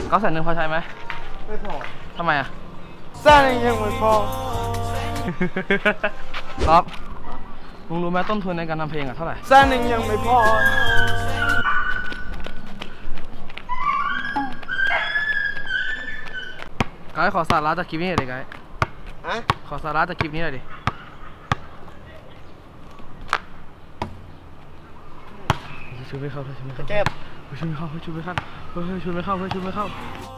900,000พอใช้ไหมไม่พอทำไมอ่ะ 100,000ยังไม่พอครับลุงรู้ไหมต้นทุนในการทำเพลงอ่ะเท่าไหร่ 100,000ยังไม่พอไกด์ขอสาระจากคลิปนี้หน่อยดิไกด์ขอสาระจากคลิปนี้หน่อยดิช่วยไม่เข้าช่วยไม่เข้าเจ็บช่วยไม่เข้าช่วยไม่เข้าช่วยไม่เข้าช่วยไม่เข้า